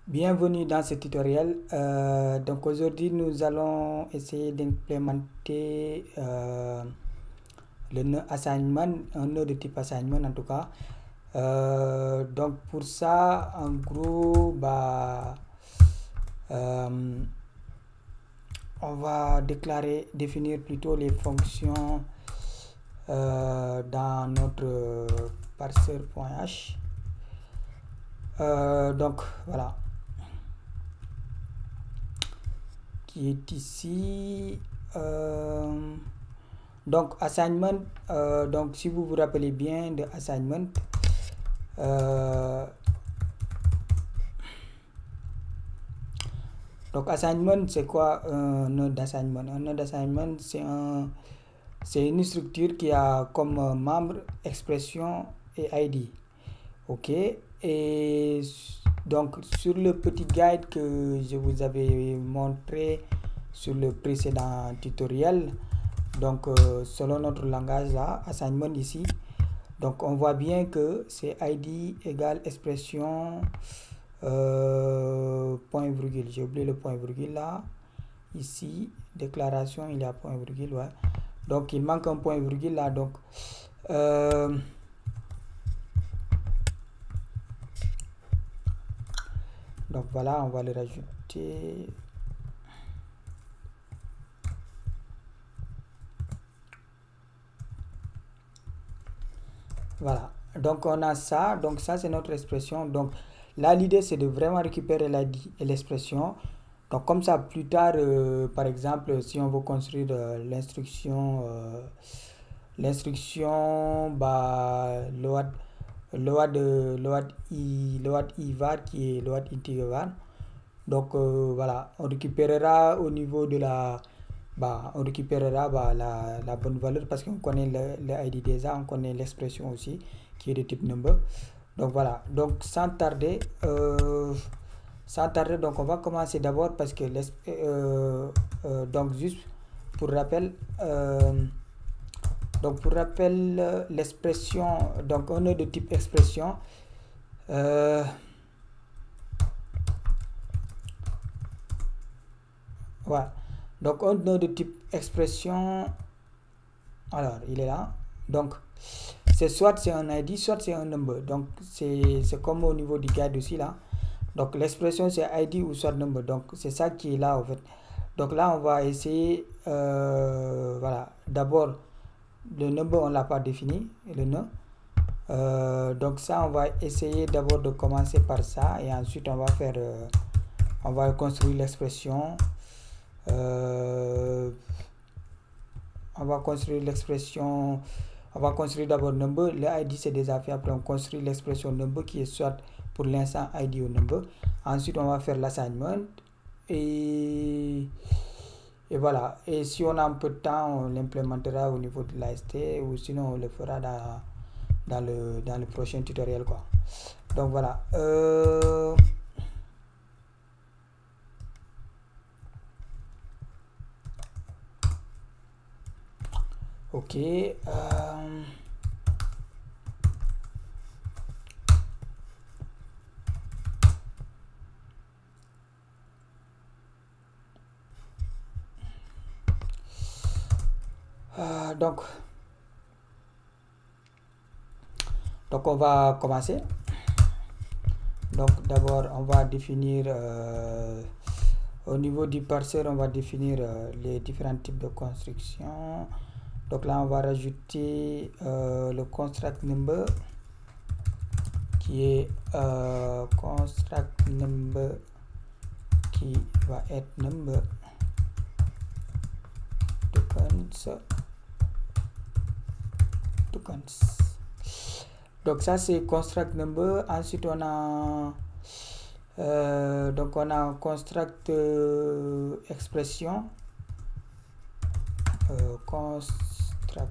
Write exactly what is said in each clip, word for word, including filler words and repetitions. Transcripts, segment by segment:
Bienvenue dans ce tutoriel. Euh, donc aujourd'hui nous allons essayer d'implémenter euh, le nœud assignment, un nœud de type assignment en tout cas. Euh, donc pour ça, en gros, bah, euh, on va déclarer, définir plutôt les fonctions euh, dans notre parser.h. Euh, donc voilà, qui est ici. Euh, donc assignment, euh, donc si vous vous rappelez bien de assignment, euh, donc assignment c'est quoi un nœud d'assignment? Un nœud d'assignment c'est un c'est une structure qui a comme membre expression et I D. Ok, et donc sur le petit guide que je vous avais montré sur le précédent tutoriel, donc euh, selon notre langage là, assignment ici, donc on voit bien que c'est I D égale expression euh, point virgule, j'ai oublié le point virgule là, ici, déclaration il y a point virgule, ouais. Donc il manque un point virgule là, donc euh, donc voilà, on va le rajouter. Voilà, donc on a ça, donc ça c'est notre expression. Donc là l'idée c'est de vraiment récupérer l'I D et l'expression. Donc comme ça plus tard, euh, par exemple, si on veut construire euh, l'instruction, euh, l'instruction, bah, load, load, load, i, load i var qui est load integer var. Donc euh, voilà, on récupérera au niveau de la, bah, on récupérera bah, la, la bonne valeur parce qu'on connaît le, le I D déjà, on connaît l'expression aussi qui est de type number. Donc voilà, donc sans tarder, euh, sans tarder, donc on va commencer d'abord parce que euh, euh, donc juste pour rappel, euh, donc pour rappel l'expression, donc on est de type expression. Euh, voilà. Donc un nœud de type expression, alors il est là, donc c'est soit c'est un I D, soit c'est un number, donc c'est comme au niveau du guide aussi là, donc l'expression c'est I D ou soit number, donc c'est ça qui est là en fait. Donc là on va essayer, euh, voilà, d'abord le number on l'a pas défini, le nœud, euh, donc ça on va essayer d'abord de commencer par ça et ensuite on va faire, euh, on va construire l'expression. Euh, on va construire l'expression, on va construire d'abord number, le I D c'est déjà fait, après on construit l'expression number qui est soit pour l'instant I D ou number, ensuite on va faire l'assignment et, et voilà, et si on a un peu de temps on l'implémentera au niveau de l'A S T ou sinon on le fera dans, dans, le, dans le prochain tutoriel quoi. Donc voilà, euh, ok, euh, euh, donc donc on va commencer. Donc d'abord on va définir euh, au niveau du parser, on va définir euh, les différents types de construction. Donc là on va rajouter euh, le construct number qui est euh, construct number qui va être number tokens tokens. Donc ça c'est construct number. Ensuite on a euh, donc on a construct euh, expression, euh, construct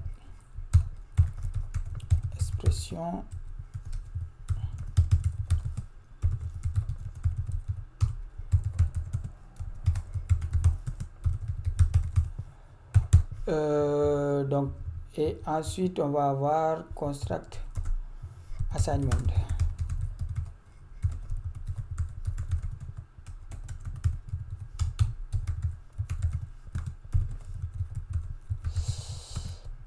expression, euh, donc et ensuite on va avoir construct assignment.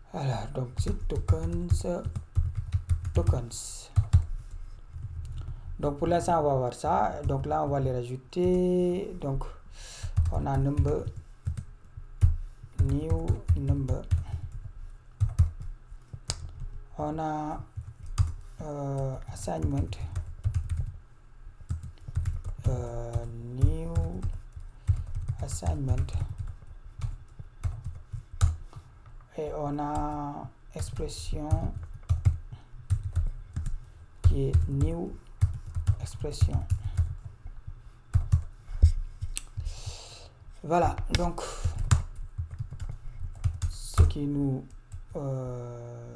Alors, donc c'est tokens, tokens. Donc pour l'instant, on va voir ça. Donc là, on va les rajouter. Donc, on a number, new number. On a euh, assignment, euh, new assignment. Et on a expression qui est new expression. Voilà, donc ce qui nous euh,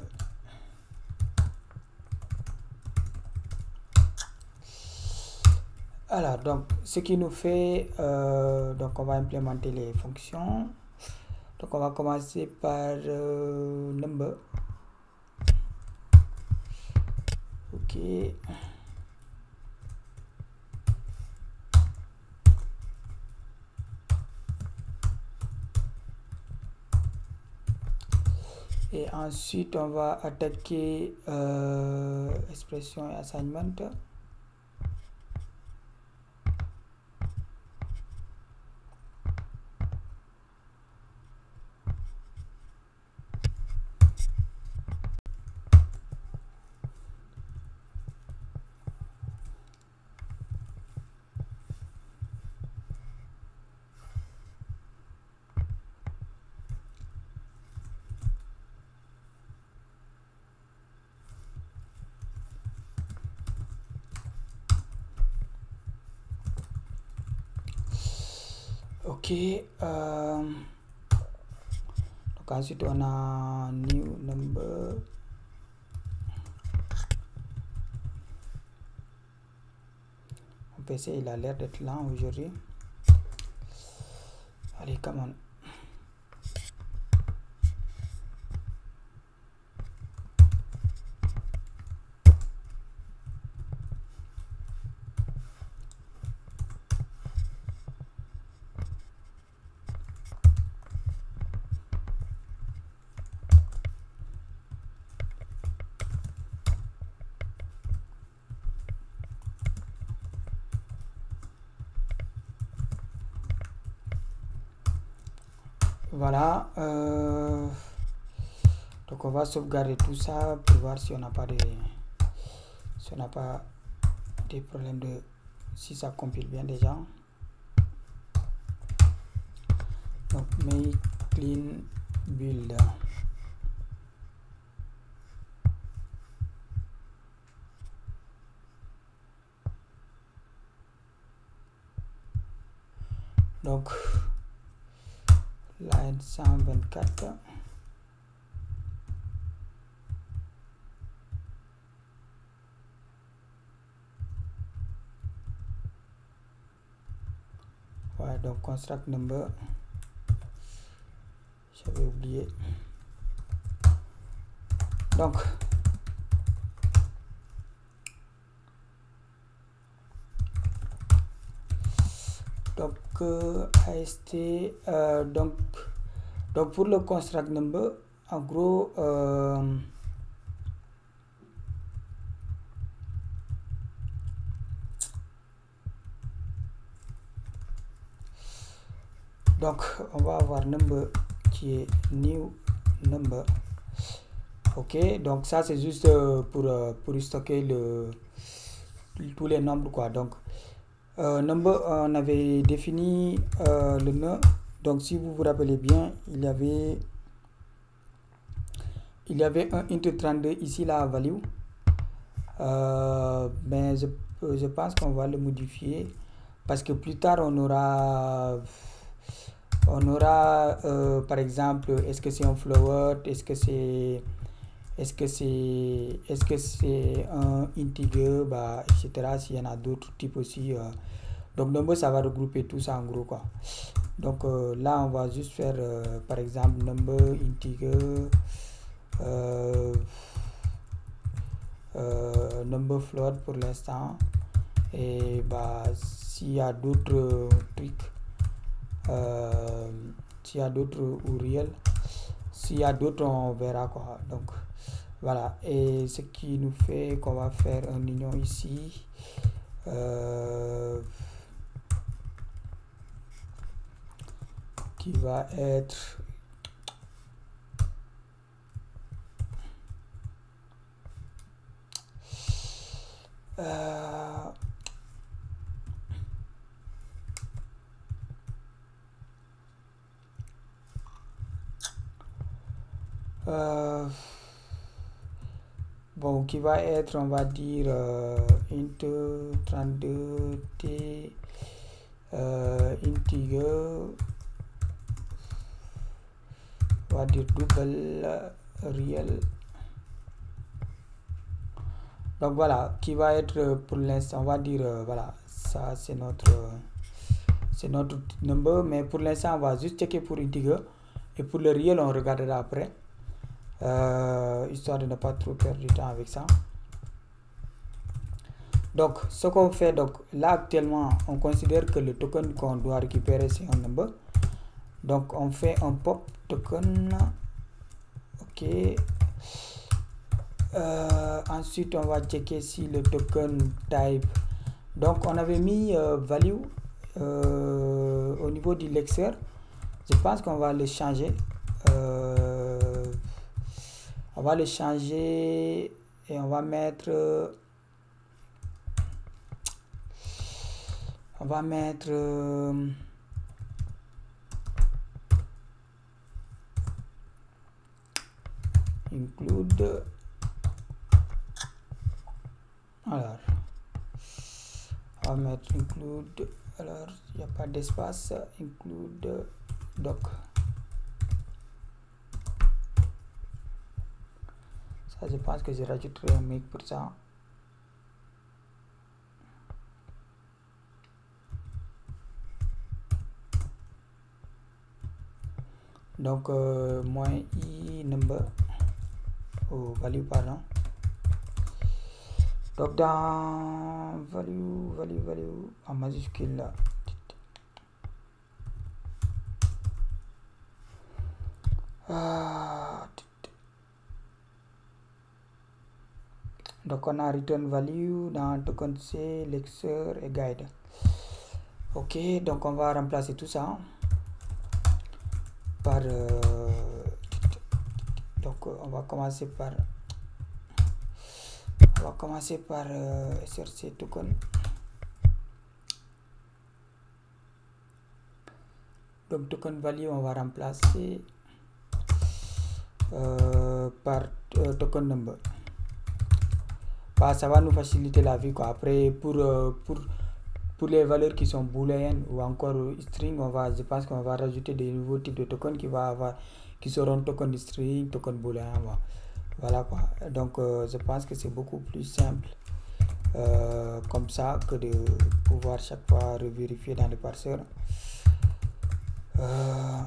alors donc ce qui nous fait euh, donc on va implémenter les fonctions. Donc on va commencer par euh, number. Ok. Et ensuite on va attaquer euh, expression et assignment. Ok, euh, donc ensuite on a new number. Mon P C il a l'air d'être lent aujourd'hui. Allez, come on. Voilà, euh, donc on va sauvegarder tout ça pour voir si on n'a pas des si on n'a pas des problèmes de si ça compile bien déjà. Donc make clean build. Donc line cent vingt-quatre. Ouais, donc construct number. J'avais oublié. Donc donc euh, ast euh, donc donc pour le construct number, en gros euh, donc on va avoir number qui est new number. Ok, donc ça c'est juste pour pour stocker le tous les nombres quoi. Donc euh, number, on avait défini euh, le nœud. Donc si vous vous rappelez bien, il y avait il y avait un int trente-deux ici la value, euh, mais je, je pense qu'on va le modifier parce que plus tard on aura on aura euh, par exemple, est-ce que c'est un float, est-ce que c'est est-ce que c'est est-ce que c'est un integer, bah, etc. S'il y en a d'autres types aussi, euh, donc number ça va regrouper tout ça en gros quoi. Donc euh, là on va juste faire euh, par exemple number integer, euh, euh, number float pour l'instant, et bah s'il y a d'autres trucs, euh, s'il y a d'autres ou real, s'il y a d'autres, on verra quoi. Donc voilà, et ce qui nous fait qu'on va faire un union ici. Euh, qui va être euh, euh, bon, qui va être, on va dire, euh, int trente-deux t euh, integer, on va dire double real. Donc voilà, qui va être pour l'instant, on va dire, euh, voilà, ça c'est notre c'est notre number, mais pour l'instant on va juste checker pour integer, et pour le real on regardera après, euh, histoire de ne pas trop perdre du temps avec ça. Donc ce qu'on fait, donc là actuellement on considère que le token qu'on doit récupérer c'est un number, donc on fait un pop token, ok. Euh, ensuite on va checker si le token type, donc on avait mis euh, value euh, au niveau du lexer. Je pense qu'on va le changer, euh, on va le changer et on va mettre on va mettre euh, include, alors on va mettre include, alors il n'y a pas d'espace, include doc. Ça je pense que je rajouterai un make pour ça. Donc euh, moins i number ou oh, value, pardon. Donc dans value value value en majuscule là, ah, donc on a return value dans token C, lexer et guide. Ok, donc on va remplacer tout ça par euh, donc on va commencer par on va commencer par euh, src token. Donc token value on va remplacer euh, par euh, token number. Bah, ça va nous faciliter la vie quoi. Après pour euh, pour pour les valeurs qui sont booléennes ou encore string, on va je pense qu'on va rajouter des nouveaux types de tokens qui va avoir qui seront token string, token booléen. Voilà quoi. Donc euh, je pense que c'est beaucoup plus simple euh, comme ça que de pouvoir chaque fois revérifier dans le parseur. Euh,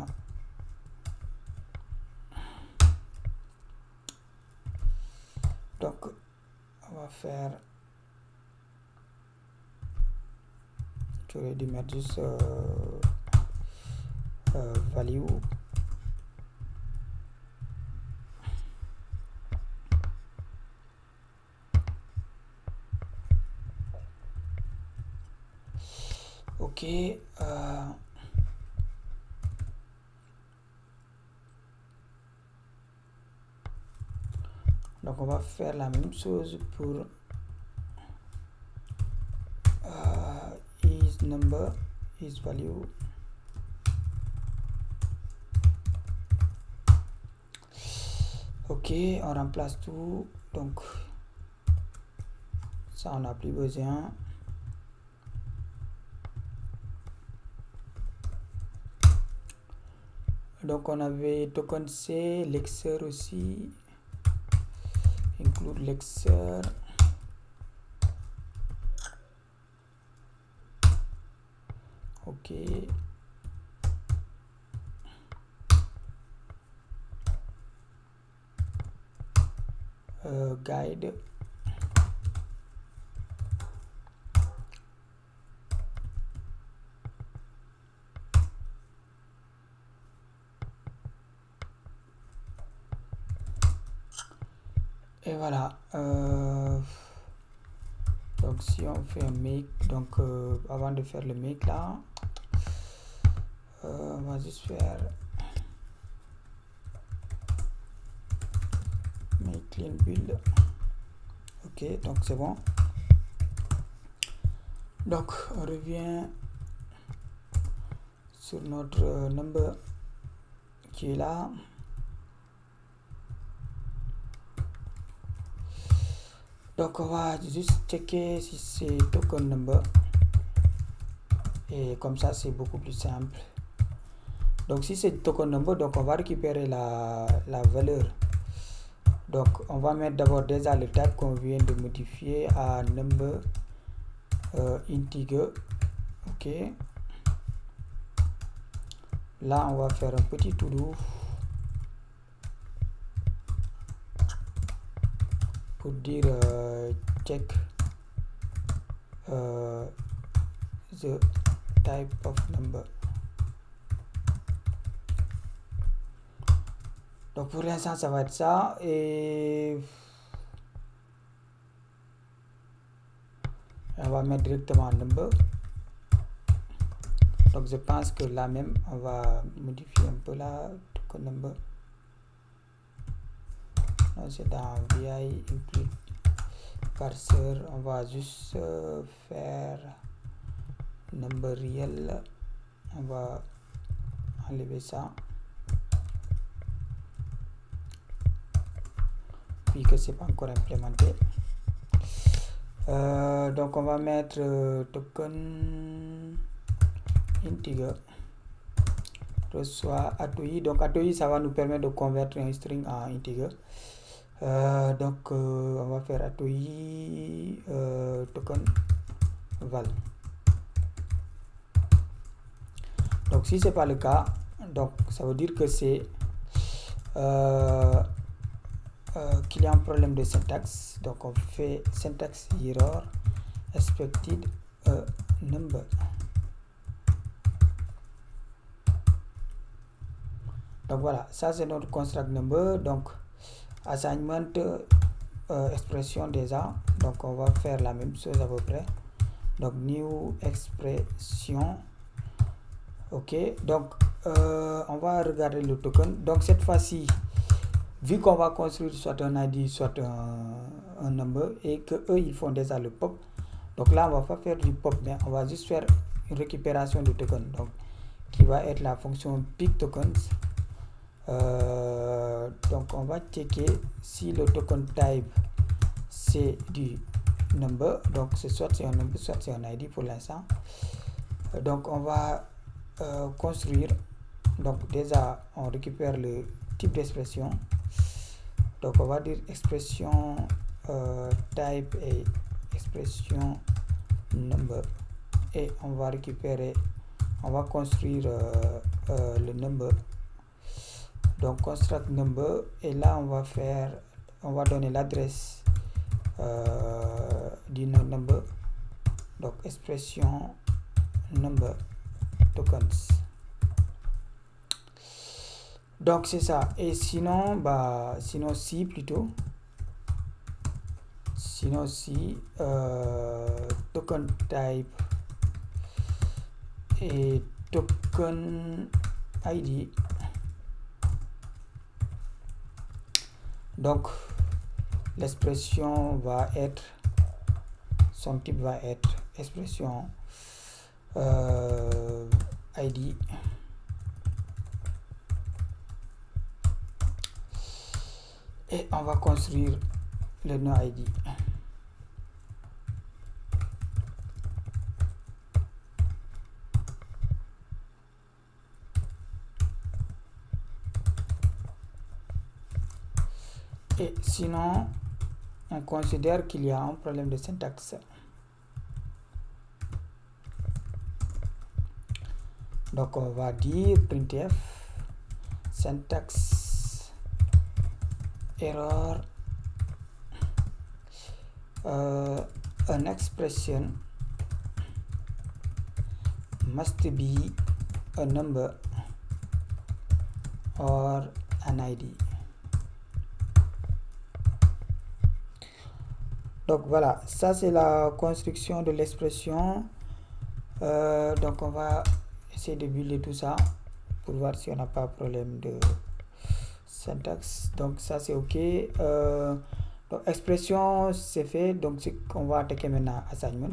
donc on va faire, j'aurais dû mettre juste euh, euh, value. Ok, euh, donc on va faire la même chose pour uh, is number is value. Ok, on remplace tout, donc ça on n'a plus besoin. Donc on avait token C, lexer aussi, include lexer. Ok. Euh, guide. voilà. Euh, donc si on fait un make, donc euh, avant de faire le make là, euh, on va juste faire make clean build. Ok, donc c'est bon. Donc on revient sur notre euh, number qui est là. Donc on va juste checker si c'est token number, et comme ça c'est beaucoup plus simple. Donc si c'est token number, donc on va récupérer la, la valeur. Donc on va mettre d'abord déjà le type qu'on vient de modifier à number euh, integer. Ok, là on va faire un petit to do pour dire euh, check euh, the type of number. Donc pour l'instant ça va être ça, et on va mettre directement number. Donc je pense que là même on va modifier un peu la token number. C'est dans V I include parser, on va juste euh, faire number real, on va enlever ça puis que c'est pas encore implémenté. Euh, donc on va mettre euh, token integer reçoit atoi. Donc atoi ça va nous permettre de convertir un string en integer. Euh, donc euh, on va faire atoi euh, token val. Donc si c'est pas le cas, donc ça veut dire que c'est euh, euh, qu'il y a un problème de syntaxe. Donc on fait syntax error expected a number. Donc voilà, ça c'est notre construct number. Donc assignment euh, expression déjà, donc on va faire la même chose à peu près. Donc new expression. Ok, donc euh, on va regarder le token. Donc cette fois-ci, vu qu'on va construire soit un I D soit un, un number, et que eux ils font déjà le pop, donc là on va pas faire du pop, mais on va juste faire une récupération du token, donc qui va être la fonction pick tokens. Euh, donc on va checker si le token type c'est du number, donc c'est soit c'est un number soit c'est un I D pour l'instant. Euh, donc on va euh, construire, donc déjà on récupère le type d'expression, donc on va dire expression euh, type et expression number, et on va récupérer, on va construire euh, euh, le number. Donc construct number, et là on va faire, on va donner l'adresse euh, du number, donc expression number tokens. Donc c'est ça. Et sinon bah sinon si plutôt sinon si euh, token type et token I D. Donc l'expression va être, son type va être expression euh, I D. Et on va construire le nom I D. Et sinon, on considère qu'il y a un problème de syntaxe. Donc on va dire printf syntax error uh, an expression must be a number or an I D. Donc voilà, ça c'est la construction de l'expression. Euh, donc on va essayer de builder tout ça pour voir si on n'a pas problème de syntaxe. Donc ça c'est ok. Euh, donc expression c'est fait. Donc on va attaquer maintenant assignment.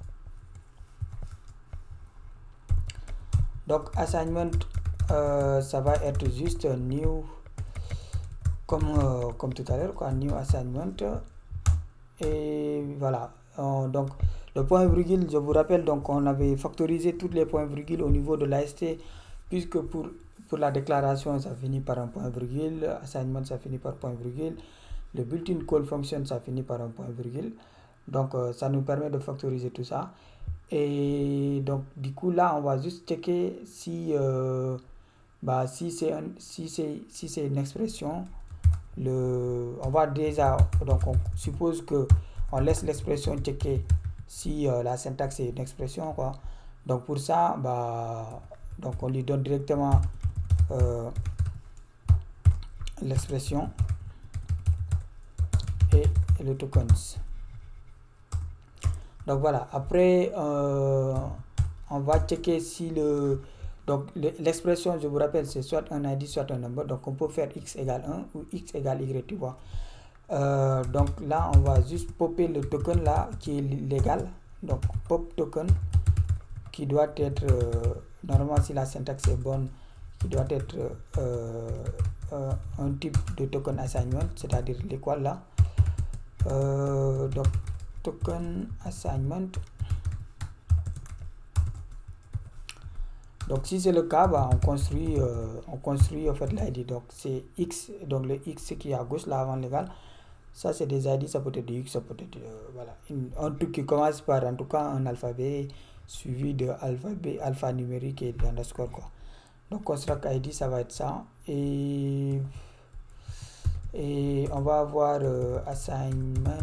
Donc assignment, euh, ça va être juste new comme euh, comme tout à l'heure quoi, new assignment. Et voilà. Euh, donc le point virgule, je vous rappelle, donc on avait factorisé tous les points virgules au niveau de l'A S T, puisque pour pour la déclaration ça finit par un point virgule, assignment ça finit par point virgule, le built-in call function ça finit par un point virgule. Donc euh, ça nous permet de factoriser tout ça. Et donc du coup là on va juste checker si euh, bah, si c'est un, si c'est si c'est une expression, le on va déjà, donc on suppose que on laisse l'expression checker si euh, la syntaxe est une expression quoi. Donc pour ça bah donc on lui donne directement euh, l'expression et, et le tokens. Donc voilà, après euh, on va checker si le donc l'expression, je vous rappelle, c'est soit un I D soit un number. Donc on peut faire x égale un ou x égale y, tu vois. Euh, donc là on va juste popper le token là qui est légal. Donc pop token qui doit être euh, normalement, si la syntaxe est bonne, qui doit être euh, euh, un type de token assignment, c'est-à-dire l'équal là. Euh, donc token assignment. Donc si c'est le cas, bah, on construit euh, on construit en fait l'I D. Donc c'est x, donc le x qui est à gauche là avant l'égal, ça c'est des I D, ça peut être du x, ça peut être euh, voilà, une, un truc qui commence par en tout cas un alphabet suivi de alphabet alpha numérique et d'underscore quoi. Donc construct I D ça va être ça, et et on va avoir euh, assignment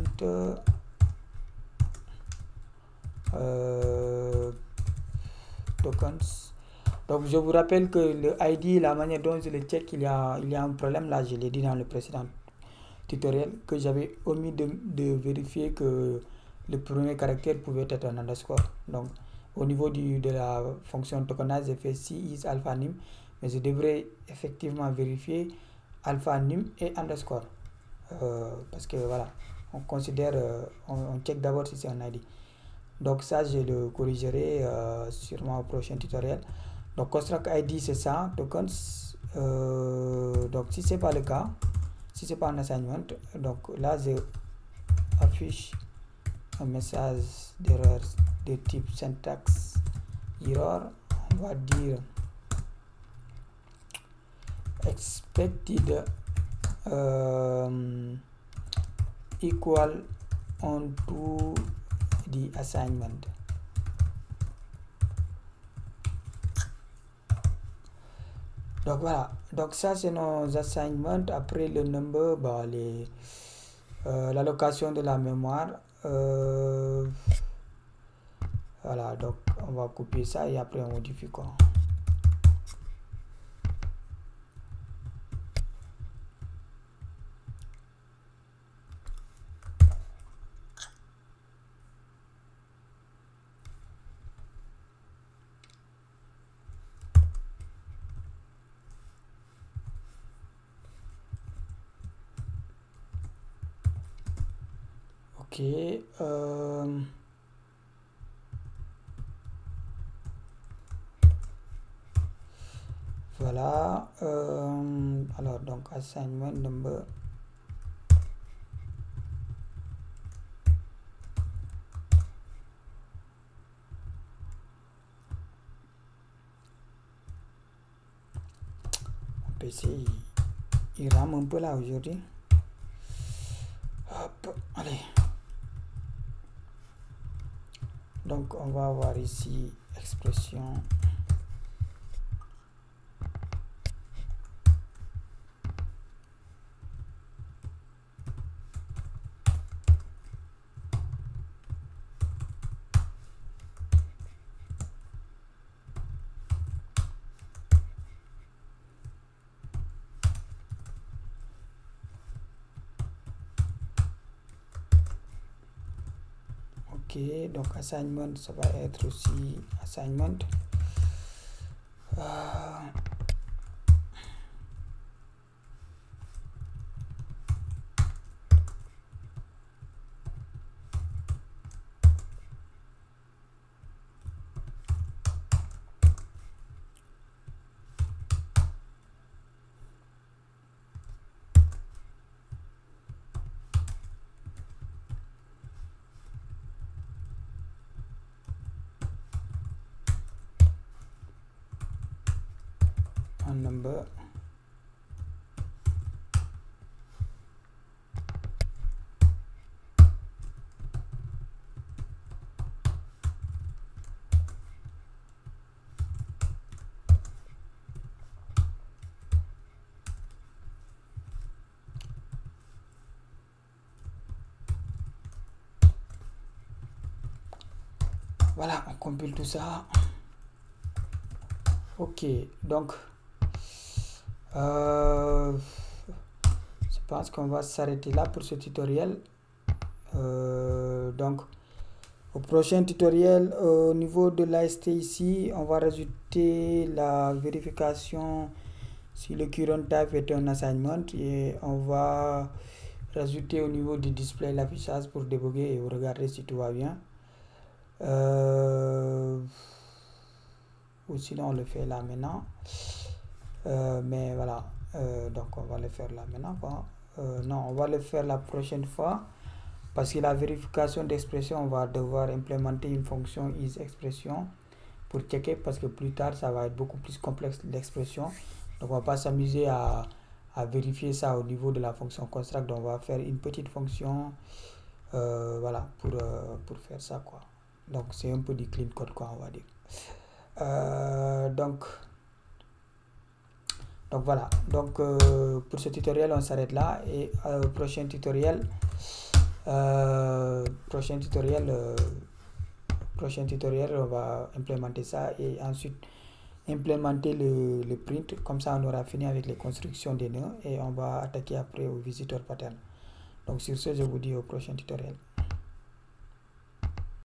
euh, tokens. Donc je vous rappelle que le I D, la manière dont je le check, il y a, il y a un problème là, je l'ai dit dans le précédent tutoriel, que j'avais omis de, de vérifier que le premier caractère pouvait être un underscore. Donc au niveau du, de la fonction tokenize, j'ai fait si is alpha nym, mais je devrais effectivement vérifier alpha nym et underscore. Euh, parce que voilà, on considère, euh, on, on check d'abord si c'est un I D. Donc ça je le corrigerai euh, sûrement au prochain tutoriel. Donc construct I D c'est ça, tokens. Euh, donc si c'est pas le cas, si c'est pas un assignment, donc là je affiche un message d'erreur de type syntax error. On va dire expected um, equal on to the assignment. Donc voilà, donc ça c'est nos assignments. Après le number, bah, les euh, l'allocation de la mémoire, euh, voilà, donc on va copier ça et après on modifie quoi. Ok, euh, voilà, euh, alors donc assignment number, mon P C il, il rame un peu là aujourd'hui. Hop, allez. Donc on va avoir ici expression ok, donc assignment, ça va être aussi assignment. Euh, un number. Voilà, on compile tout ça. Ok, donc euh, je pense qu'on va s'arrêter là pour ce tutoriel. Euh, donc au prochain tutoriel, au niveau de l'A S T ici, on va rajouter la vérification si le current type est un assignment, et on va rajouter au niveau du display l'affichage pour débugger et regarder si tout va bien. Euh, ou sinon on le fait là maintenant. Euh, mais voilà, euh, donc on va le faire là maintenant quoi. Euh, non, on va le faire la prochaine fois, parce que la vérification d'expression, on va devoir implémenter une fonction isExpression pour checker, parce que plus tard ça va être beaucoup plus complexe l'expression, donc on va pas s'amuser à, à vérifier ça au niveau de la fonction construct. Donc on va faire une petite fonction euh, voilà pour, euh, pour faire ça quoi. Donc c'est un peu du clean code quoi, on va dire. Euh, donc donc voilà, donc euh, pour ce tutoriel on s'arrête là, et euh, prochain tutoriel euh, prochain tutoriel euh, prochain tutoriel on va implémenter ça, et ensuite implémenter le, le print. Comme ça on aura fini avec les constructions des nœuds, et on va attaquer après au visiteur pattern. Donc sur ce, je vous dis au prochain tutoriel.